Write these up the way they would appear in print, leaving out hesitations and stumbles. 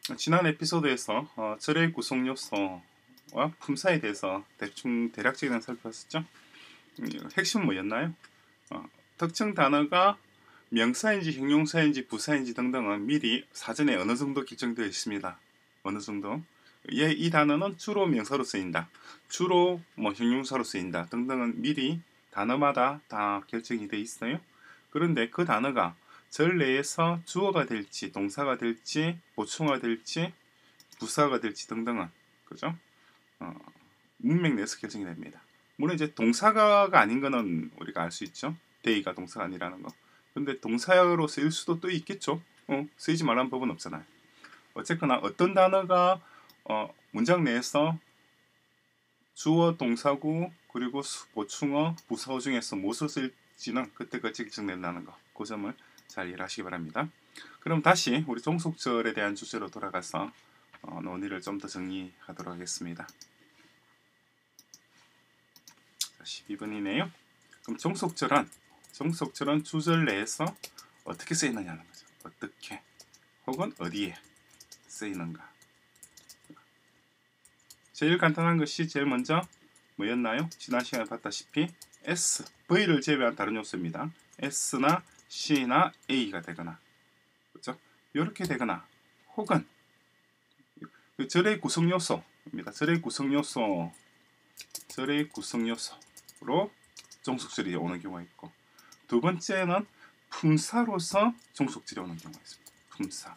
지난 에피소드에서 절의 구성 요소와 품사에 대해서 대략적인 살펴봤었죠. 핵심은 뭐였나요? 특정 단어가 명사인지 형용사인지 부사인지 등등은 미리 사전에 어느 정도 결정되어 있습니다. 어느 정도. 이 단어는 주로 명사로 쓰인다. 주로 형용사로 쓰인다. 등등은 미리 단어마다 다 결정이 되어 있어요. 그런데 그 단어가 절 내에서 주어가 될지 동사가 될지 보충어가 될지 부사가 될지 등등은 그죠? 문맥 내에서 결정이 됩니다. 물론 이제 동사가 아닌 거는 우리가 알 수 있죠. 데이가 동사가 아니라는 거. 근데 동사로 쓰일 수도 또 있겠죠. 쓰이지 말라는 법은 없잖아요. 어쨌거나 어떤 단어가 문장 내에서 주어, 동사구, 그리고 보충어, 부사어 중에서 무엇을 쓸지는 그때 결정된다는 거. 그 점을 잘 이해하시기 바랍니다. 그럼 다시 우리 종속절에 대한 주제로 돌아가서 논의를 좀 더 정리하도록 하겠습니다. 12번이네요. 그럼 종속절은 주절 내에서 어떻게 쓰이느냐는 거죠. 어떻게 혹은 어디에 쓰이는가. 제일 간단한 것이 제일 먼저 뭐였나요? 지난 시간에 봤다시피 S, V를 제외한 다른 요소입니다. S나 C나 A가 되거나 그렇죠? 이렇게 되거나 혹은 절의 구성 요소입니다. 절의 구성 요소로 종속절이 오는 경우가 있고, 두 번째는 품사로서 종속절이 오는 경우가 있습니다.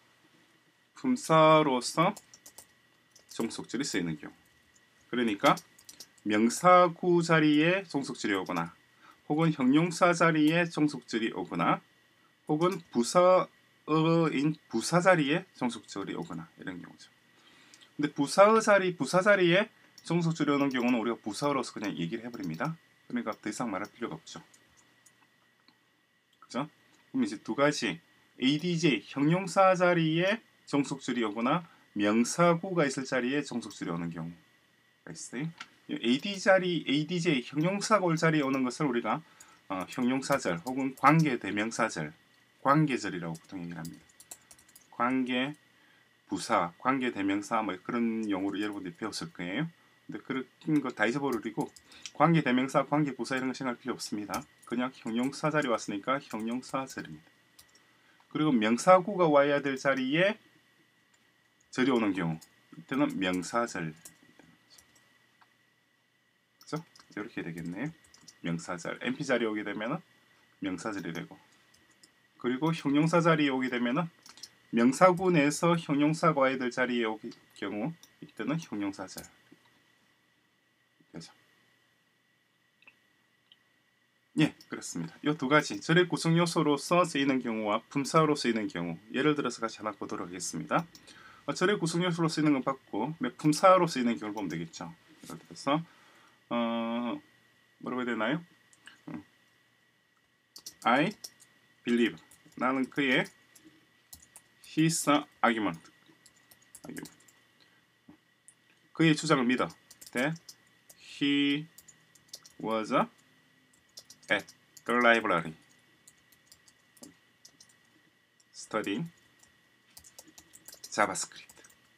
품사로서 종속절이 쓰이는 경우. 그러니까 명사구 자리에 종속절이 오거나 혹은 형용사 자리에 종속절이 오거나 혹은 부사어인 부사 자리에 종속절이 오거나 이런 경우죠. 근데 부사 자리에 종속절이 오는 경우는 우리가 부사어로서 그냥 얘기를 해버립니다. 그러니까 더 이상 말할 필요가 없죠. 그죠? 그럼 이제 두 가지 ADJ 형용사 자리에 종속절이 오거나 명사구가 있을 자리에 종속절이 오는 경우가 있어요. ADJ 형용사가 올 자리에 오는 것을 우리가 형용사절 혹은 관계대명사절, 관계절이라고 보통 얘기를 합니다. 관계 부사, 관계대명사 뭐 그런 용어로 여러분들이 배웠을 거예요. 근데 그런 거 다 잊어버리고 관계대명사, 관계부사 이런 거 생각할 필요 없습니다. 그냥 형용사 자리 왔으니까 형용사절입니다. 그리고 명사구가 와야 될 자리에 절이 오는 경우 이때는 명사절. 그죠? 이렇게 되겠네요. 명사절. MP 자리에 오게 되면은 명사절이 되고, 그리고 형용사 자리에 오게 되면은 명사구 내에서 형용사가 와야 될 자리에 오게 경우 이때는 형용사절. 되죠. 예, 그렇습니다. 이 두 가지 절의 구성 요소로서 쓰이는 경우와 품사로 쓰이는 경우, 예를 들어서 같이 하나 보도록 하겠습니다. 절의 구성 요소로 쓰이는 건 봤고, 품사로 쓰이는 경우를 보면 되겠죠. 예를 들어서 뭐라고 해야 되나요? I believe, 나는 그의 his argument, 그의 주장을 믿어. that he was at the library studying 자바스크립트.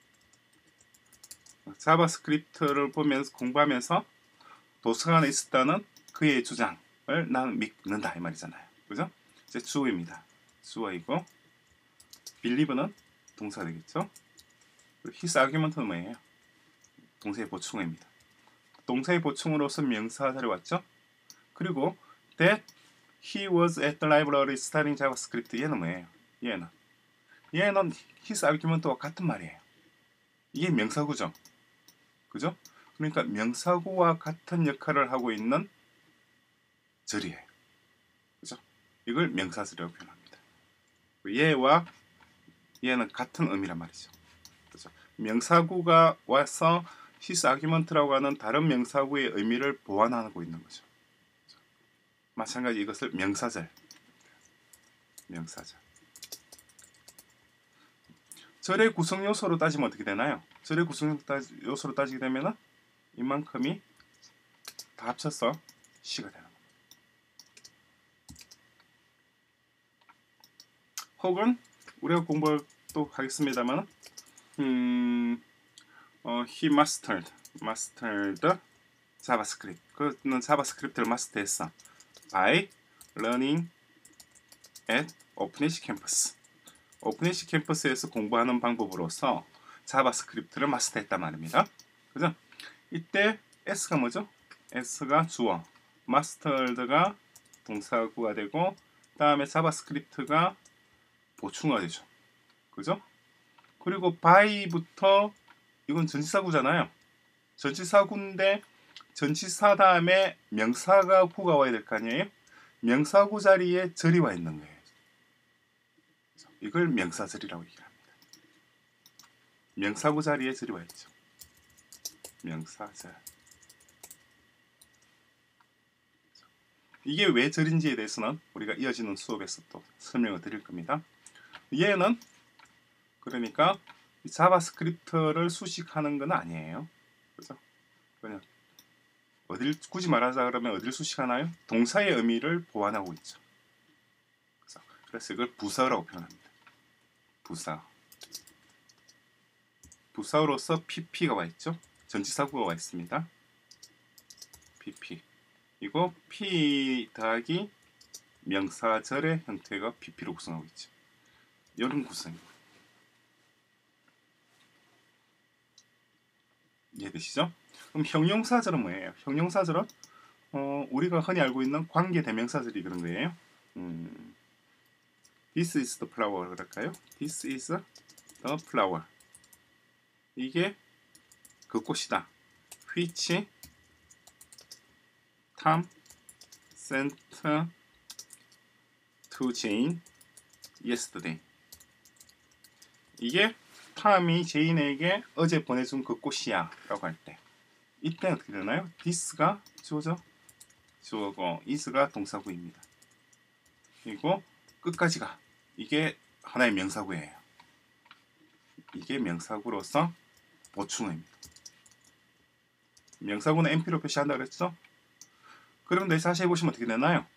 자바스크립트를 보면서 공부하면서 도서관에 있었다는 그의 주장을 나는 믿는다 이 말이잖아요. 그죠? 이제 주어입니다. 주어이고 believe는 동사 되겠죠? his argument는 뭐예요? 동사의 보충어입니다. 동사의 보충으로서 명사절이 왔죠? 그리고 that he was at the library studying JavaScript, 얘는 뭐예요? 얘는 his argument와 같은 말이에요. 이게 명사구죠. 그죠? 그러니까 명사구와 같은 역할을 하고 있는 절이에요. 그죠? 이걸 명사절이라고 표현합니다. 얘와 얘는 같은 의미란 말이죠. 그죠? 명사구가 와서 his argument라고 하는 다른 명사구의 의미를 보완하고 있는 거죠. 그죠? 마찬가지 이것을 명사절. 절의 구성 요소로 따지면 어떻게 되나요? 절의 구성 요소로 따지게 되면 이만큼이 다 합쳐서 C가 되는 겁니다. 혹은 우리가 공부를 또 하겠습니다만 he mastered 자바스크립트. 그는 자바스크립트를 마스터했어. by learning at 오픈에시 캠퍼스. 오픈에시 캠퍼스에서 공부하는 방법으로서 자바스크립트를 마스터했단 말입니다. 그죠? 이때 S가 뭐죠? S가 주어, mastered가 동사구가 되고, 다음에 자바스크립트가 보충어가 되죠. 그죠? 그리고 by부터 이건 전치사구잖아요. 전치사구인데 전치사 다음에 명사가 구가 와야 될 거 아니에요? 명사구 자리에 절이 와 있는 거예요. 이걸 명사절이라고 얘기합니다. 명사구 자리에 절이 와 있죠. 명사절. 이게 왜 절인지에 대해서는 우리가 이어지는 수업에서 또 설명을 드릴 겁니다. 얘는 그러니까 자바스크립트를 수식하는 건 아니에요. 그죠? 그냥 굳이 말하자 그러면 어딜 수식하나요? 동사의 의미를 보완하고 있죠. 그래서 이걸 부사어라고 표현합니다. 부사어로서 pp가 와 있죠. 전치사구가 와 있습니다. pp. 이거 p 더하기 명사절의 형태가 pp로 구성하고 있죠. 이런 구성입니다. 이해되시죠? 그럼 형용사절은 뭐예요? 형용사절은 우리가 흔히 알고 있는 관계 대명사절이 그런 거예요. This is the flower 그럴까요? This is the flower. 이게 그 꽃이다. Which Tom sent to Jane yesterday. 이게 탐이 제인에게 어제 보내준 그 꽃이야 라고 할 때 이때 어떻게 되나요? this가 주어죠. 주어고 is가 동사구입니다. 그리고 끝까지가 이게 하나의 명사구예요. 이게 명사구로서 보충어입니다. 명사구는 NP로 표시한다고 그랬죠? 그런데 다시 해보시면 어떻게 되나요?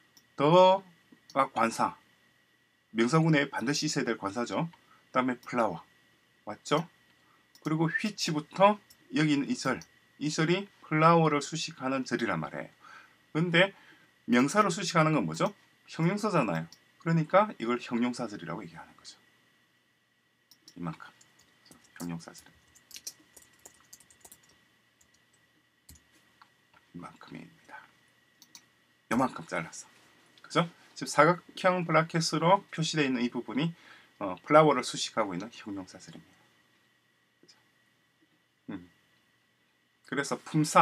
더가 관사, 명사구 내에 반드시 있어야 될 관사죠. 그 다음에 플라워 맞죠? 그리고 which부터 여기 있는 이 절이 플라워를 수식하는 절이란 말이에요. 근데 명사를 수식하는 건 뭐죠? 형용사잖아요. 그러니까 이걸 형용사절이라고 얘기하는 거죠. 이만큼 형용사절 이만큼입니다. 이만큼 잘랐어. 그죠? 지금 사각형 브라켓으로 표시되어 있는 이 부분이 플라워를 수식하고 있는 형용사절입니다. 그래서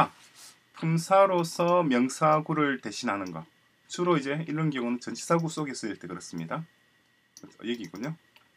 품사로서 명사구를 대신하는 것. 주로 이제 이런 경우는 전치사구 속에 쓰일 때 그렇습니다. 여기군요.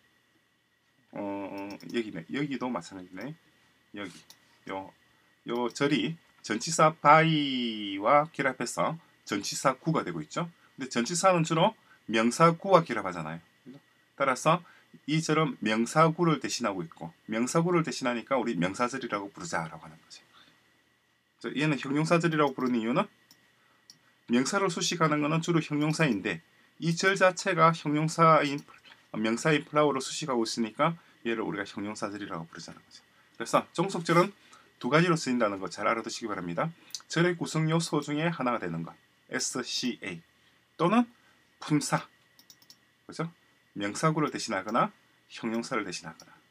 여기네. 여기도 마찬가지네. 여기. 요 절이 전치사 by와 결합해서 전치사구가 되고 있죠. 근데 전치사는 주로 명사구와 결합하잖아요. 따라서 이 절은 명사구를 대신하고 있고 명사구를 대신하니까 우리 명사절이라고 부르자라고 하는 거죠. 얘는 형용사절이라고 부르는 이유는 명사를 수식하는 것은 주로 형용사인데 이 절 자체가 형용사인 명사인 플라워로 수식하고 있으니까 얘를 우리가 형용사절이라고 부르자는 거죠. 그래서 종속절은 두 가지로 쓰인다는 거 잘 알아두시기 바랍니다. 절의 구성 요소 중에 하나가 되는 것 SCA 또는 품사 그죠? 명사구를 대신하거나 형용사를 대신하거나